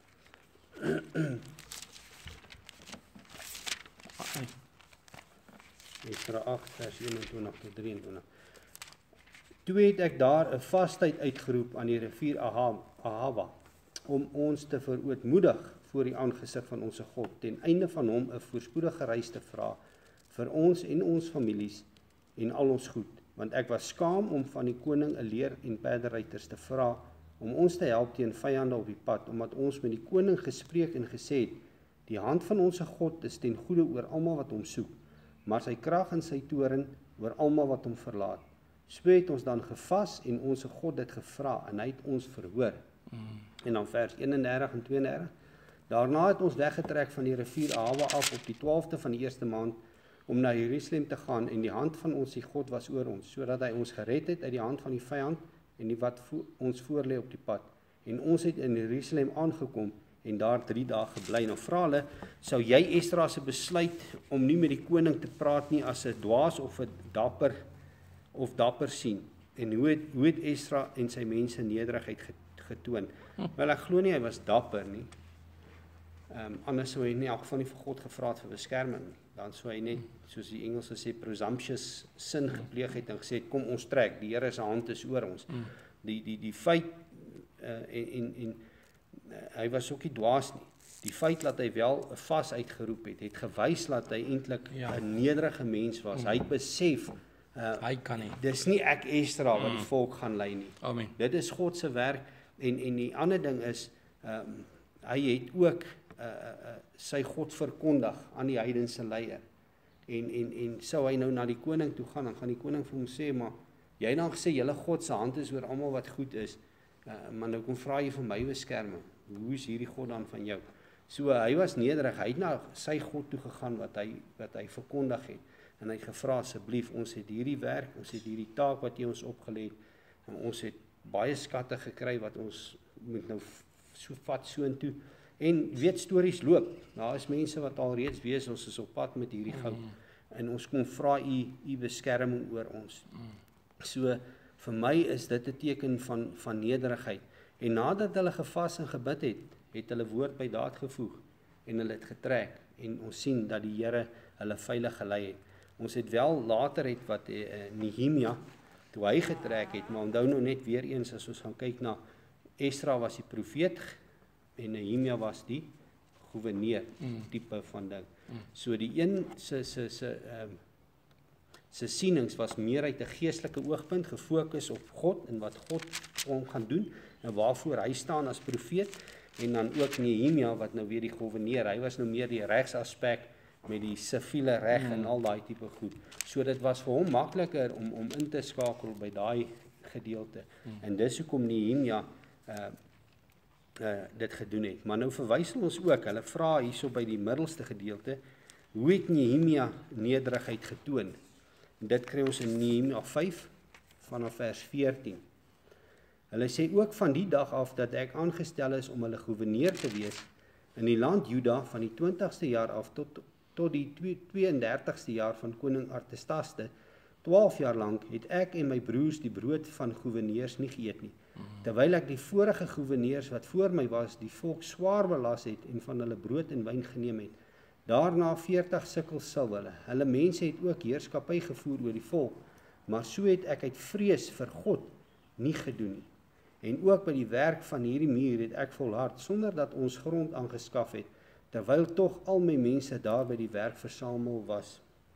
Esdra 8 vers 21 tot 23. Toe het ek daar 'n vastyd uitgeroep aan die rivier Ahava om ons te verootmoedig voor die aangesig van ons God, ten einde van hom 'n voorspoedige reis te vra vir ons en ons families en al ons goed, want ek was skaam om van die koning 'n leer en perderyters te vra om ons te help teen vyande op die pad, omdat ons met die koning gespreek en gesê het, die hand van ons God is ten goeie oor almal wat hom soek, maar sy krag en sy toorn oor almal wat hom verlaat. So het ons dan gevas en ons God dit gevra en hy het ons verhoor. En dan vers 31 en 32. Daarna het ons weggetrek van die rivier Ahava af op die 12de van die eerste maand om na Jerusalem te gaan en die hand van ons God was oor ons, sodat hy ons gered het uit die hand van die vyand en die wat ons voorlê op die pad. En ons het in Jerusalem aangekom en daar 3 dae gebly. Nou vra hulle, sou jy Esdra se besluit om nie met die koning te praat nie as 'n dwaas of 'n dapper sien? En hoe het Esdra en sy mense nederigheid getoon? Wel, ek glo nie hy was dapper nie. Anders sou hy in elk geval nie vir God gevra het vir beskerming nie. Dan sou hy net, soos die Engelse sê, presumptuous sin gepleeg het en gesê het, kom ons trek, die Here se hand is oor ons. Die feit, hy was ook nie dwaas nie. Die feit dat hy wel 'n vas uitgeroep het gewys dat hy eintlik 'n nederige mens was. Hy het besef, hy kan nie. Dis nie ek Esdra wat die volk gaan lei nie. Amen. Dit is God se werk en die ander ding is, hy het ook sy God verkondig aan die heidense leier. En sou hy nou na die koning toe gaan, dan gaan die koning vir hom sê, maar jy het dan gesê, julle God se hand is oor almal wat goed is, maar nou kom vra jy vir my beskerming. Hoe is hierdie God dan van jou? So hy was nederig, hy het na sy God toe gegaan wat hy verkondig het. En hy het gevra, asseblief, ons het hierdie werk, ons het hierdie taak wat jy ons opgelê het, en ons het baie skatte gekry wat ons moet nou so vat soontoe. En weet, stories loop. Daar is mense wat al reeds weet, ons is op pad met hierdie goud. En ons kom vra u beskerming oor ons. So vir my is dit 'n teken van nederigheid. En nadat hulle gevas en gebid het, het hulle woord by daad gevoeg en hulle het getrek. En ons sien dat die Here hulle veilig gelei het. Ons het wel later het wat Nehemia, toe hy getrek het, maar onthou nou net weer eens as ons gaan kyk na Esra was die profeet en Nehemia was die gouverneur, tipe van ding. So die een se sienings was meer uit 'n geestelike oogpunt gefokus op God en wat God vir hom gaan doen en waarvoor hy staan as profeet, en dan ook Nehemia wat nou weer die gouverneur, hy was nou meer die regsaspek met die siviele reg en al daai tipe goed. So dit was vir hom makliker om in te skakel by daai gedeelte. En dis hoekom Nehemia dit gedoen het. Maar nou verwys ons ook, hulle vra hierso by die middelste gedeelte, hoe het Nehemia nederigheid getoon? En dit kry ons in Nehemia 5 vanaf vers 14. Hulle sê ook van die dag af dat ek aangestel is om hulle gouverneur te wees in die land Juda van die 20ste jaar af tot die 32ste jaar van koning Artaxerxes, 12 jaar lank het ek en my broers die brood van gouverneurs nie geëet nie. Terwyl ek die vorige gouverneurs wat voor my was, die volk swaar belas het en van hulle brood en wyn geneem het. Daarna 40 sikkels silwer. Hulle mense het ook heerskappy gevoer oor die volk, maar so het ek uit vrees vir God nie gedoen nie. En ook by die werk van hierdie muur het ek volhard, sonder dat ons grond aangeskaf het, terwyl tog al my mense daar by die werk versamel was.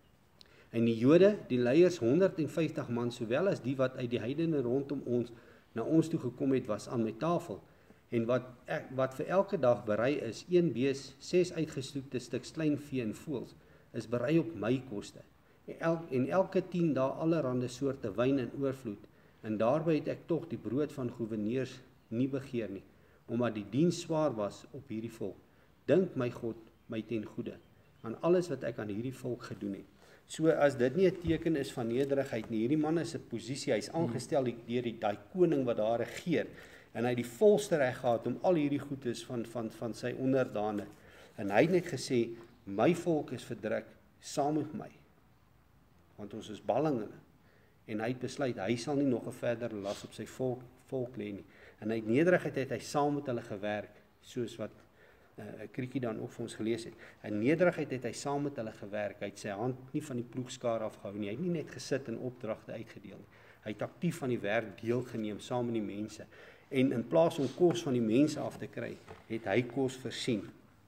En die Jode, die leiers 150 man, sowel as die wat uit die heidene rondom ons na ons toe gekom het, was aan my tafel. En wat vir elke dag berei is, 1 bees, 6 uitgestoekte stuk kleinvee en voëls, is berei op my koste. En elke 10 dae allerhande soorte wyn in oorvloed. En daarby het ek tog die brood van gouverneurs nie begeer nie, omdat die diens swaar was op hierdie volk. Dink my God my ten goede aan alles wat ek aan hierdie volk gedoen het. So as dit nie 'n teken is van nederigheid nie, hierdie man is 'n posisie, hy's aangestel deur daai koning wat daar regeer, en hy het die volste reg gehad om al hierdie goedes van sy onderdane. En hy het net gesê, my volk is verdruk saam met my, want ons is ballinge. En hy het besluit, hy sal nie nog 'n verdere las op sy volk lê nie. En uit nederigheid het hy saam met hulle gewerk, soos wat Kriekie dan ook vir ons gelees het. In nederigheid het hy saam met hulle gewerk. Hy het sy hand nie van die ploegskaar afgehou nie. Hy het nie net gesit en opdragte uitgedeel nie. Hy het aktief van die werk deelgeneem saam met die mense. En in plaas om kos van die mense af te kry, het hy kos voorsien.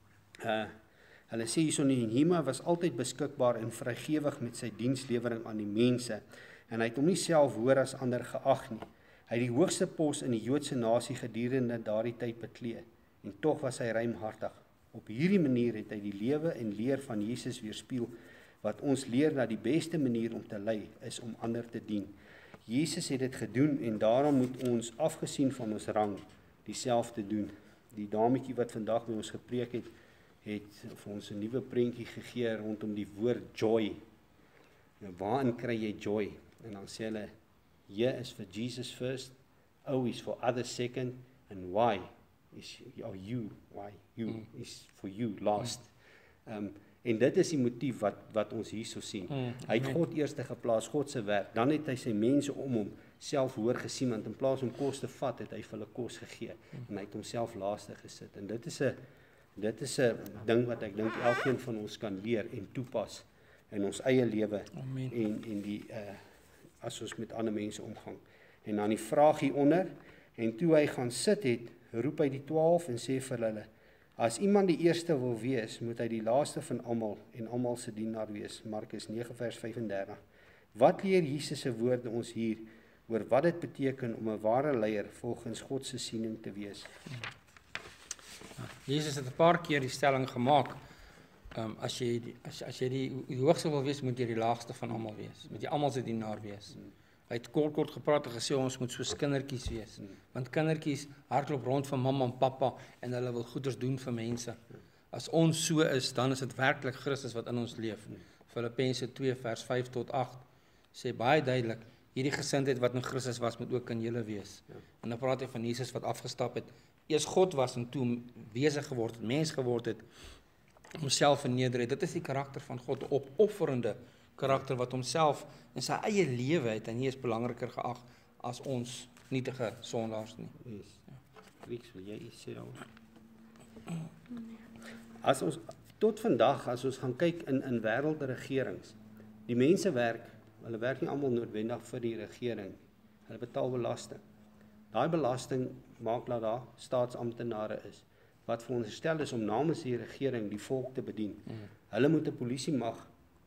Hulle sê hierso, Nehemia was altyd beskikbaar en vrygewig met sy dienslewering aan die mense. En hy het hom nie self hoor as ander geag nie. Hy het die hoogste pos in die Joodse nasie gedurende daardie tyd beklee. En tog was hy ruimhartig. Op hierdie manier het hy die lewe en leer van Jesus weerspieël, wat ons leer dat die beste manier om te lei is om ander te dien. Jesus het dit gedoen en daarom moet ons, afgesien van ons rang, dieselfde doen. Die dametjie wat vandag by ons gepreek het vir ons 'n nuwe prentjie gegee rondom die woord joy. Nou, waarin kry jy joy? En dan sê hulle, J is for Jesus first, O is for others second, and Y is is for you last. En dit is die motief wat ons hierso sien. Hy het God eerste geplaas, God se werk. Dan het hy sy mense om hom self hoor gesien, want in plaas om kos te vat, het hy vir hulle kos gegee. En hy het homself laaste gesit. En dit is 'n ding wat ek dink elkeen van ons kan leer en toepas in ons eie lewe en die as ons met ander mense omgang. En dan die vraag hieronder, en toe hy gaan sit het, roep hy die 12 en sê vir hulle, as iemand die eerste wil wees, moet hy die laaste van almal en almal se dienaar wees. Markus 9 vers 35. Wat leer Jesus se woorde ons hier oor wat dit beteken om 'n ware leier volgens God se siening te wees? Jesus het 'n paar keer die stelling gemaak, as jy die hoogste wil wees, moet jy die laagste van almal wees. Moet jy almal se dienaar wees. Hy het kort gepraat en gesê ons moet soos kindertjies wees. Want kindertjies hardloop rond van mamma en pappa en hulle wil goeders doen vir mense. As ons so is, dan is dit werklik Christus wat in ons leef. Filippense 2 vers 5 tot 8 sê baie duidelik, hierdie gesindheid wat in Christus was, moet ook in julle wees. En dan praat hy van Jesus wat afgestap het, eers God was en toe wese geword het, mens geword het, homself verneder het. Dit is die karakter van God, opofferende karakter wat homself in sy eie lewe het en nie is belangriker geag as ons nietige sondaars nie. Yes. Grieks, wil jy iets sê daaroor? As ons tot vandag, as ons gaan kyk in wêreldregerings, die mense hulle werk nie almal noodwendig vir die regering, hulle betaal belasting. Daai belasting maak dat daar staatsamptenare is, wat veronderstel is om namens die regering die volk te bedien. Hulle moet 'n polisiemag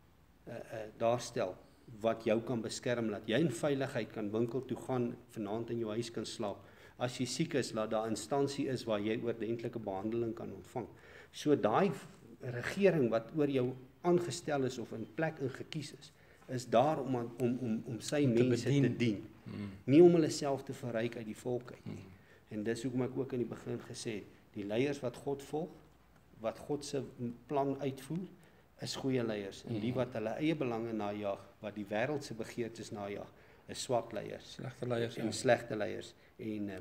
daarstel, wat jou kan beskerm, dat jy in veiligheid kan winkel toe gaan, vanaand in jou huis kan slaap. As jy siek is, laat daar 'n instansie is waar jy oordentlike behandeling kan ontvang. So daai regering wat oor jou aangestel is of in plek ingekies is daar om sy mense te dien. Nie om hulle self te verryk uit die volk uit nie. En dis hoekom ek ook in die begin gesê het, die leiers wat God volg, wat God se plan uitvoer, is goeie leiers. En die wat hulle eie belange najag, wat die wêreld se begeertes najag, is swak leiers. Slegte leiers en slegte leiers. En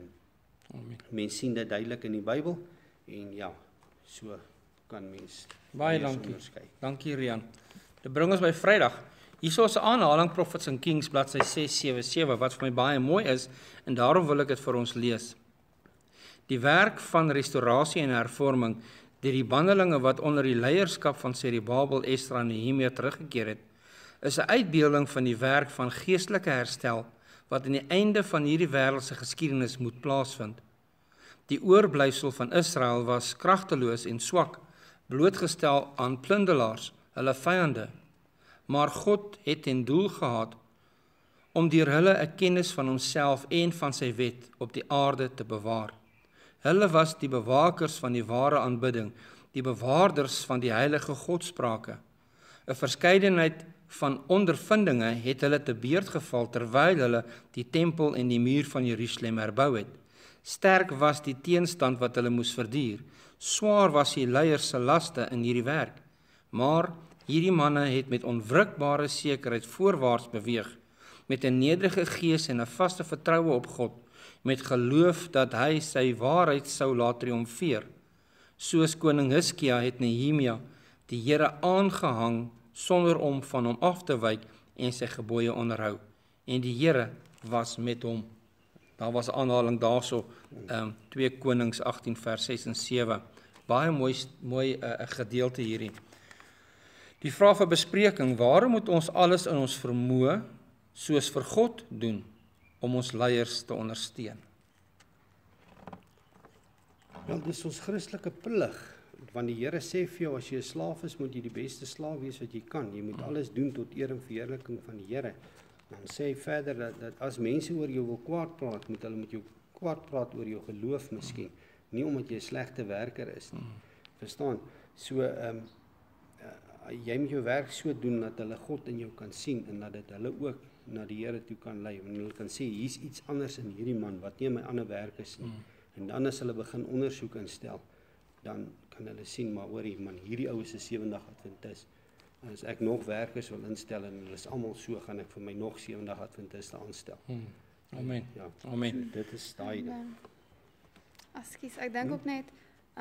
mens sien dit duidelik in die Bybel. En ja, so kan mens baie dankie. Dankie Rian. Dit bring ons by Vrydag. Hierso is 'n aanhaling Prophets and Kings bladsy 677 wat vir my baie mooi is en daarom wil ek dit vir ons lees. Die werk van restaurasie en hervorming deur die bandelinge wat onder die leierskap van Serubabel, Esdra en Nehemia teruggekeer het, is 'n uitbeelding van die werk van geestelike herstel wat aan die einde van hierdie wêreldse geskiedenis moet plaasvind. Die oorblyfsel van Israel was kragteloos en swak, blootgestel aan plunderaars, hulle vyande. Maar God het ten doel gehad om deur hulle 'n kennis van homself en van sy wet op die aarde te bewaar. Hulle was die bewakers van die ware aanbidding, die bewaarders van die heilige godsprake. 'n Verskeidenheid van ondervindinge het hulle te beurt geval terwyl hulle die tempel en die muur van Jerusalem herbou het. Sterk was die teenstand wat hulle moes verduur. Swaar was die leiers se laste in hierdie werk. Maar hierdie manne het met onwrikbare sekerheid voorwaarts beweeg, met 'n nederige gees en 'n vaste vertroue op God, met geloof dat hy sy waarheid sou laat triomfeer. Soos koning Hizkia het Nehemia die Here aangehang sonder om van hom af te wyk en sy gebooie onderhou. En die Here was met hom. Daar was 'n aanhaling daarso, 2 Konings 18 vers 6 en 7. Baie mooi gedeelte hierdie. Die vraag vir bespreking: waarom moet ons alles in ons vermoë soos vir God doen om ons leiers te ondersteun? Wel, dis ons Christelike plig. Want die Here sê vir jou, as jy 'n slaaf is, moet jy die beste slaaf wees wat jy kan. Jy moet alles doen tot eer en verheerliking van die Here. Dan sê hy verder dat as mense oor jou wil kwaad praat, moet hulle met jou kwaad praat oor jou geloof miskien. Nie omdat jy 'n slegte werker is nie. Verstaan? So jy moet jou werk so doen dat hulle God in jou kan sien en dat dit hulle ook na die Here toe kan lei. En hulle kan sê, hier's iets anders in hierdie man wat nie my ander werk is nie. En dan as hulle begin ondersoek instel, dan kan hulle sien, maar hoorie man, hierdie ou is 'n 7-dag Adventis. As ek nog werkers wil instel en hulle is almal so, gaan ek vir my nog 7-dag Adventiste aanstel. Amen. Ja. Amen. Dit is daai ding. Ekskuus, ek dink ook net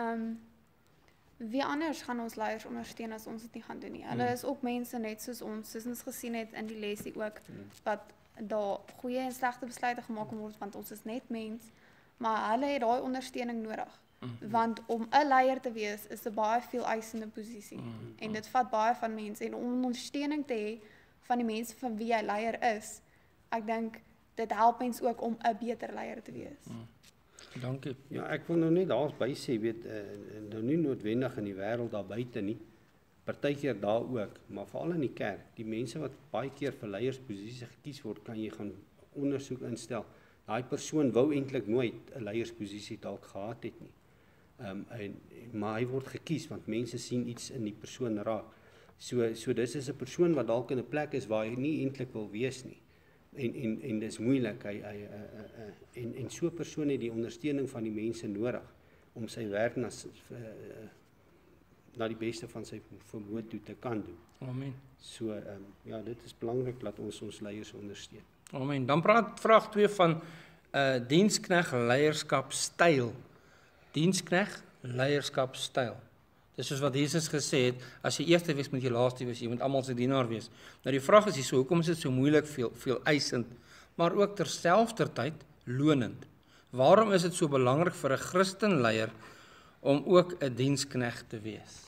wie anders gaan ons leiers ondersteun as ons dit nie gaan doen nie. Hulle is ook mense net soos ons gesien het in die lesie ook, wat daar goeie en slegte besluite gemaak word, want ons is net mens, maar hulle het daai ondersteuning nodig. Want om 'n leier te wees is 'n baie veel eisende posisie. En dit vat baie van mense en om ondersteuning te hê van die mense van wie jy leier is, ek dink dit help mens ook om 'n beter leier te wees. Dankie. Ja, ek wil nou net daarby sê, weet, nou nie noodwendig in die wêreld daar buite nie. Partykeer daar ook, maar veral in die kerk. Die mense wat baie keer vir leiersposisie gekies word, kan jy gaan ondersoek instel. Daai persoon wou eintlik nooit 'n leiersposisie dalk gehad het nie. Maar hy word gekies want mense sien iets in die persoon raak. So dis is 'n persoon wat dalk in 'n plek is waar hy nie eintlik wil wees nie. En dis moeilik. En so 'n persoon het die ondersteuning van die mense nodig om sy werk na die beste van sy vermoë toe te kan doen. Amen. So ja, dit is belangrik dat ons leiers ondersteun. Amen. Dan vraag 2 van dienskneg leierskapstyl. Dienskneg leierskapstyl. Dis soos wat Jesus gesê het, as jy eerste wees, moet jy laaste wees, jy moet almal se dienaar wees. Nou die vraag is hierso, hoekom is dit so moeilik, veel eisend, maar ook terselfdertyd lonend? Waarom is dit so belangrik vir 'n Christenleier om ook 'n diensknegt te wees?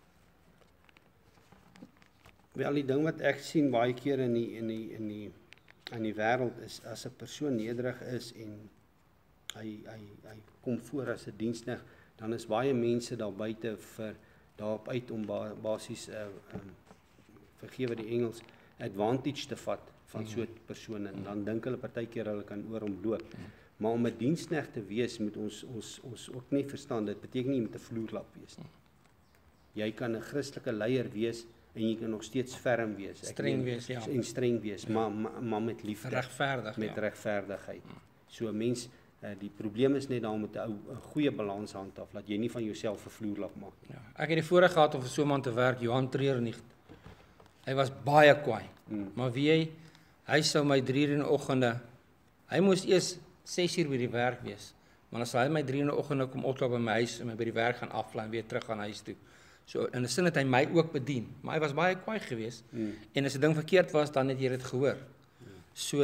Wel, die ding wat ek sien baie keer in die wêreld is, as 'n persoon nederig is en hy kom voor as 'n diensknegt, dan is baie mense daar buite daarop uit om basies vergewe die Engels, advantage te vat van so 'n persoon, en dan dink hulle partykeer hulle kan oor hom loop. Maar om 'n diensknegt te wees, moet ons ook nie verstaan, dit beteken nie jy moet 'n vloerlap wees nie. Jy kan 'n Christelike leier wees en jy kan nog steeds ferm wees. Streng wees, ja. En streng wees, maar met liefde. Regverdig, met ja. regverdigheid. So 'n mens, die probleem is net daar met 'n goeie balans handhaaf, dat jy nie van jouself 'n vloerlap maak. Ja. Ek het die voorreg gehad om vir so 'n man te werk, Johan Treurnig. Hy was baie kwaai. Maar wie hy sou my 3:00 in die oggende, hy moes eers 6:00 by die werk wees. Maar dan sou hy my 3:00 in die oggende kom opklop by my huis en my by die werk gaan aflaai en weer terug gaan huis toe. So in 'n sin het hy my ook bedien, maar hy was baie kwaai geweest. En as 'n ding verkeerd was, dan het jy dit gehoor. So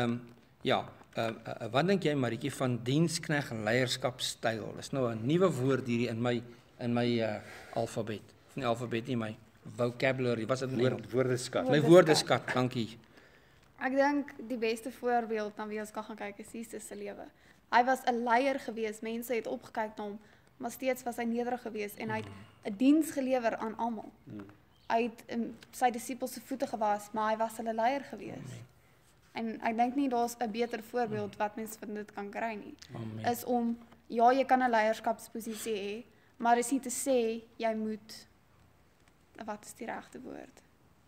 wat dink jy, Maritjie, van diensknegt en leierskapstyl? Dis nou 'n nuwe woord hierdie in my alfabet. Of nie alfabet nie, my vocabulary. Was dit Woordeskat. my woordeskat, dankie. Ek dink die beste voorbeeld na wie ons kan gaan kyk is Jesus se lewe. Hy was 'n leier gewees, mense het opgekyk na hom, maar steeds was hy nederig geweest en hy het 'n diens gelewer aan almal. Hy het sy disippels se voete gewas, maar hy was hulle leier geweest. En ek dink nie daar's 'n beter voorbeeld wat mens van dit kan kry nie. Is om, ja, jy kan 'n leierskapsposisie hê, maar is nie te sê jy moet, wat is die regte woord?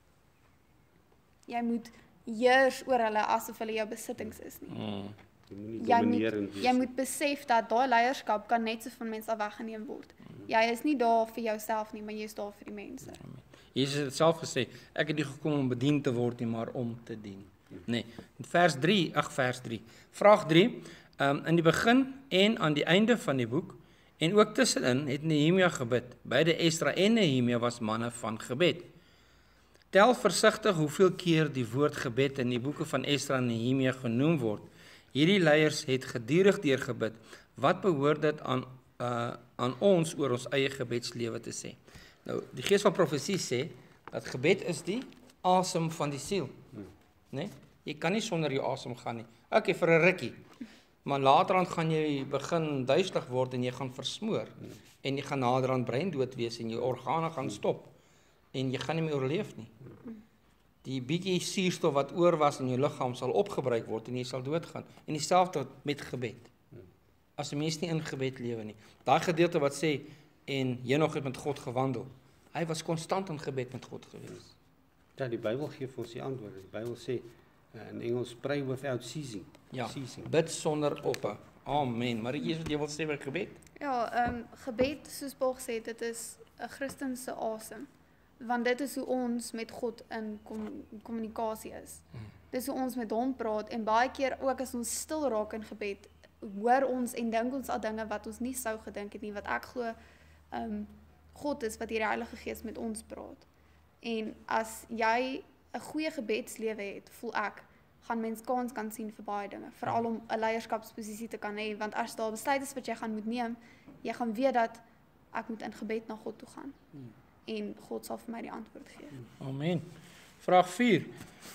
Jy moet heers oor hulle asof hulle jou besittings is nie. Jy moet besef dat daai leierskap kan net so van mense af weggeneem word. Jy is nie daar vir jouself nie, maar jy is daar vir die mense. Jesus het self gesê, ek het nie gekom om bedien te word nie, maar om te dien. Nee, vers 3, vraag 3, in die begin en aan die einde van die boek, en ook tussenin het Nehemia gebid. Beide Esdra en Nehemia was manne van gebed. Tel versigtig hoeveel keer die woord gebed in die boeke van Esdra en Nehemia genoem word. Hierdie leiers het gedurig deur gebid. Wat behoort dit aan ons oor ons eie gebedslewe te sê? Nou, die gees van profesie sê dat gebed is die asem van die siel. Nee? Jy kan nie sonder jou asem gaan nie. Okay, vir 'n rukkie. Maar laterand gaan jy begin duiselig word en jy gaan versmoor. En jy gaan naderhand breindood wees en jou organe gaan stop. En jy gaan nie meer oorleef nie. Die bietjie suurstof wat oor was in jou liggaam sal opgebruik word en jy sal doodgaan. En dieselfde met gebed. As 'n mens nie in gebed lewe nie. Daai gedeelte wat sê en Henog het met God gewandel. Hy was konstant in gebed met God gewees. Ja, die Bybel gee vir ons die antwoord. Die Bybel sê in Engels, pray without ceasing. Ja, bid sonder ophou. Amen. Maar jy wat jy wil sê oor gebed? Ja, gebed, soos Paul gesê het, dit is 'n Christense asem. Want dit is hoe ons met God in kommunikasie is. Dis hoe ons met hom praat en baie keer ook as ons stil raak in gebed, hoor ons en dink ons aan dinge wat ons nie sou gedink het nie, wat ek glo God is wat die Heilige Gees met ons praat. En as jy 'n goeie gebedslewe het, voel ek, gaan mens kans kan sien vir baie dinge, veral om 'n leierskapsposisie te kan hê, want as daar besluit is wat jy gaan moet neem, jy gaan weet dat ek moet in gebed na God toe gaan. En God sal vir my die antwoord gee. Amen. Vraag 4.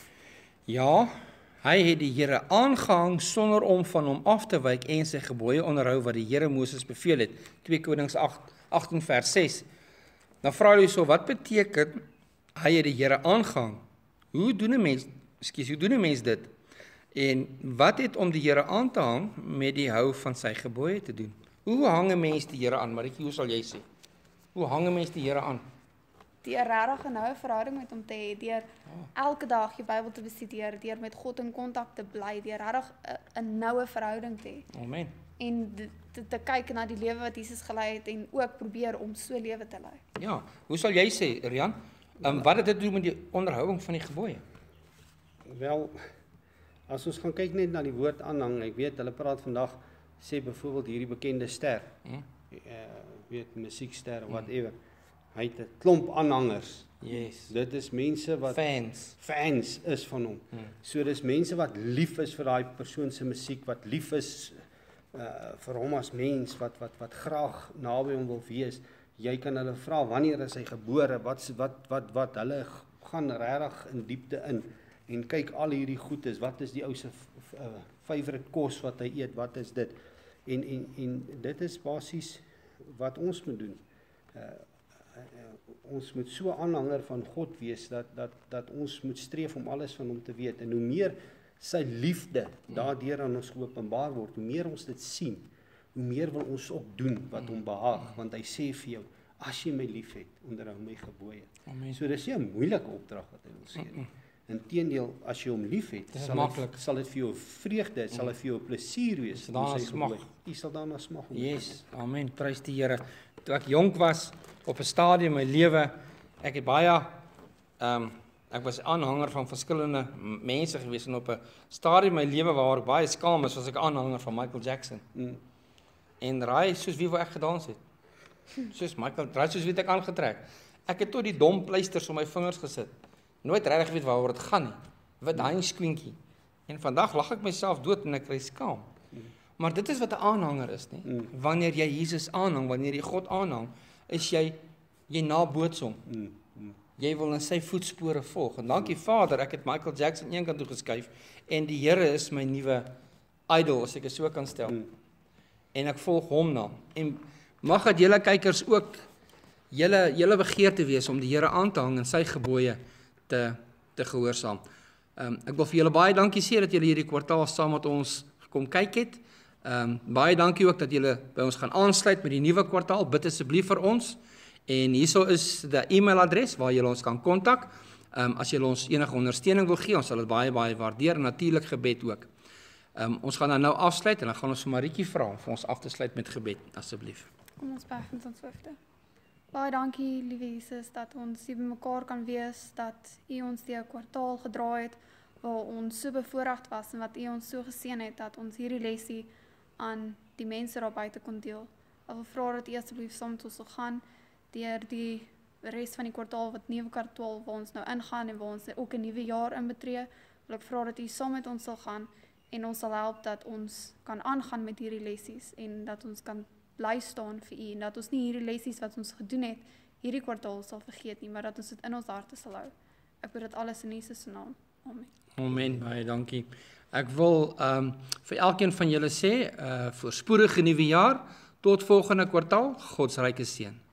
Ja, hy het die Here aangehang sonder om van hom af te wyk en sy gebooie onderhou wat die Here Moses beveel het. 2 Konings 18 vers 6. Dan vra jy so, wat beteken hy het die Here aangehang? Hoe doen 'n mens dit? En wat het om die Here aan te hang met die hou van sy gebooie te doen? Hoe hang 'n mens die Here aan? Maritjie, hoe sal jy sê? Hoe hang 'n mens die Here aan? Deur regtig 'n noue verhouding met hom te hê, deur elke dag jou Bybel te bestudeer, deur met God in kontak te bly, deur regtig 'n noue verhouding te hê. Amen. En te kyk na die lewe wat Jesus gelei het en ook probeer om so lewe te lei. Ja, hoe sal jy sê, Rian? Wat het dit te doen met die onderhouding van die gebooie? Wel, as ons gaan kyk net na die woord aanhang, ek weet hulle praat vandag, sê byvoorbeeld hierdie bekende ster, weet musiekster of whatever, hy het 'n klomp aanhangers. Yes. Dit is mense wat fans is van hom. So dis mense wat lief is vir daai persoon se musiek, wat lief is vir hom as mens wat graag naby hom wil wees. Jy kan hulle vra wanneer is hy gebore, wat hulle gaan regtig in diepte in en kyk al hierdie goedes, wat is die ou se favourite kos wat hy eet, wat is dit? En dit is basies wat ons moet doen. Ons moet so aanhanger van God wees dat ons moet streef om alles van hom te weet. En hoe meer sy liefde daardeur aan ons geopenbaar word, hoe meer ons dit sien, hoe meer wil ons ook doen wat hom behaag, want hy sê vir jou, as jy my liefhet, onderhou my gebooie. So dis nie 'n moeilike opdrag wat hy wil sê nie. Inteendeel, as jy hom liefhet, sal dit vir jou vreugde, sal dit vir jou plesier wees om sy gebooie. Jy sal daarna smag. Yes, amen, prys die Here. Toe ek jonk was, op 'n stadium in my lewe, ek het baie ek was aanhanger van verskillende mense gewees en op 'n stadium in my lewe waar ek baie skaam is, was ek aanhanger van Michael Jackson. En raai soos wie wou ek gedans het? Soos Michael, raai soos wie het ek aangetrek? Ek het tot die dom pleisters om my vingers gesit. Nooit regtig weet waaroor dit gaan nie. Wit Heinz-skwinkie. En vandag lag ek myself dood en ek kry skaam. Maar dit is wat 'n aanhanger is, nie? Wanneer jy Jesus aanhang, wanneer jy God aanhang, is jy naboots hom. Jy wil in sy voetspore volg. En dankie Vader, ek het Michael Jackson een kant toe geskuif en die Here is my nuwe idol, as ek dit so kan stel. En ek volg hom na. En mag dat julle kykers ook julle begeerte wees om die Here aan te hang en sy gebooie te gehoorsaam. Ek wil vir julle baie dankie sê dat julle hierdie kwartaal saam met ons gekom kyk het. Baie dankie ook dat julle by ons gaan aansluit met die nuwe kwartaal. Bid asseblief vir ons. En hierso is die e-mailadres waar julle ons kan kontak. As julle ons enige ondersteuning wil gee, ons sal dit baie waardeer en natuurlik gebed ook. Ons gaan dan nou afsluit en dan gaan ons vir Marietjie vra om vir ons af te sluit met gebed, asseblief. Kom ons buig met ons hoofde. Baie dankie, liewe Jesus, dat ons hier bymekaar kan wees, dat U ons die kwartaal gedra het, waar ons so bevoorreg was en wat U ons so geseën het, dat ons hierdie lesie aan die mense daar buite kon deel. Ek wil vra dat U asseblief saam met ons sal gaan, deur die res van die kwartaal, wat nuwe kwartaal waar ons nou ingaan en waar ons ook 'n nuwe jaar inbetree, wil ek vra dat U saam met ons sal gaan en ons sal help dat ons kan aangaan met hierdie lessies en dat ons kan bly staan vir U en dat ons nie hierdie lessies wat ons gedoen het hierdie kwartaal sal vergeet nie, maar dat ons dit in ons harte sal hou. Ek bid dit alles in Jesus se naam. Amen. Amen, baie dankie. Ek wil vir elkeen van julle sê, voorspoedige nuwe jaar, tot volgende kwartaal, God se ryke seën.